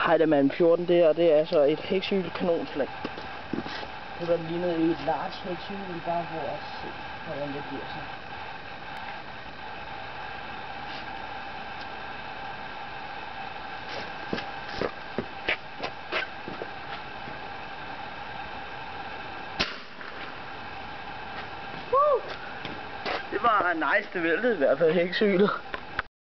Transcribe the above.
Heidemann 14 der, og det er altså et hæksyl kanonslag. Det var lignet et large hæksyl, bare hvor at se, hvordan det bliver så. Det var nice, det væltede i hvert fald hæksylet.